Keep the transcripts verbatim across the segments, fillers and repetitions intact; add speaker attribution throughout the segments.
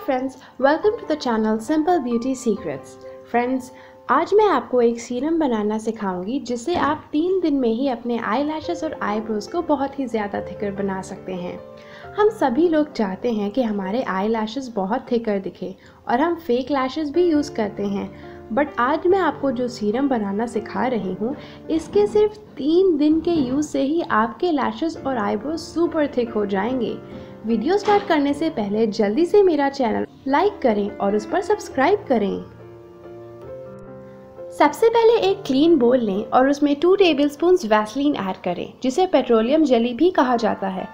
Speaker 1: Friends, welcome to the channel simple beauty secrets. Friends, आज मैं आपको एक सीरम बनाना सिखाऊंगी जिससे आप तीन दिन में ही अपने आई लैशेस और आईब्रोज को बहुत ही ज़्यादा थिकर बना सकते हैं। हम सभी लोग चाहते हैं कि हमारे आई लैशेस बहुत थिकर दिखे और हम फेक लैशेस भी यूज़ करते हैं, बट आज मैं आपको जो सीरम बनाना सिखा रही हूँ इसके सिर्फ तीन दिन के यूज़ से ही आपके लैशेस और आईब्रोज सुपर थिक हो जाएंगे। वीडियो स्टार्ट करने से पहले जल्दी से मेरा चैनल लाइक करें और उस पर सब्सक्राइब करें। सबसे पहले एक क्लीन बोल लें और उसमें टू टेबलस्पून वैसलीन ऐड करें, जिसे पेट्रोलियम जेली भी कहा जाता है।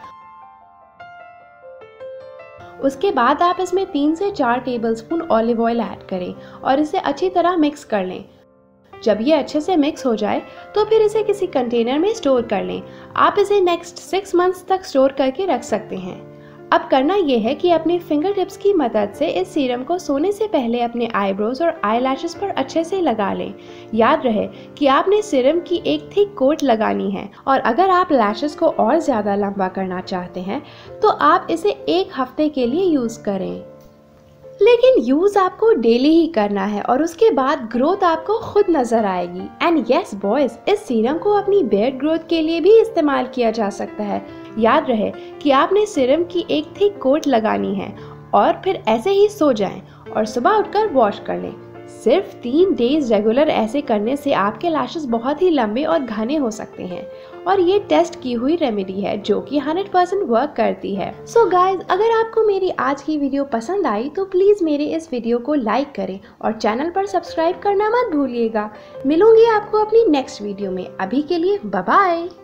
Speaker 1: उसके बाद आप इसमें तीन से चार टेबलस्पून ऑलिव ऑयल ऐड करें और इसे अच्छी तरह मिक्स कर लें। जब ये अच्छे से मिक्स हो जाए तो फिर इसे किसी कंटेनर में स्टोर कर लें। आप इसे नेक्स्ट सिक्स मंथ्स तक स्टोर करके रख सकते हैं। अब करना यह है कि अपने फिंगर टिप्स की मदद से इस सीरम को सोने से पहले अपने आईब्रोज और आई लैशेस पर अच्छे से लगा लें। याद रहे कि आपने सीरम की एक थिक कोट लगानी है और अगर आप लैशेस को और ज़्यादा लंबा करना चाहते हैं तो आप इसे एक हफ्ते के लिए यूज़ करें। लेकिन यूज़ आपको डेली ही करना है और उसके बाद ग्रोथ आपको खुद नज़र आएगी। एंड यस बॉयज़, इस सीरम को अपनी बियर्ड ग्रोथ के लिए भी इस्तेमाल किया जा सकता है। याद रहे कि आपने सीरम की एक थिक कोट लगानी है और फिर ऐसे ही सो जाएं और सुबह उठकर वॉश कर लें। सिर्फ तीन डेज रेगुलर ऐसे करने से आपके लैशेस बहुत ही लंबे और घने हो सकते हैं और ये टेस्ट की हुई रेमेडी है जो कि हंड्रेड परसेंट वर्क करती है। सो गाइज, अगर आपको मेरी आज की वीडियो पसंद आई तो प्लीज़ मेरे इस वीडियो को लाइक करें और चैनल पर सब्सक्राइब करना मत भूलिएगा। मिलूंगी आपको अपनी नेक्स्ट वीडियो में। अभी के लिए बाय बाय।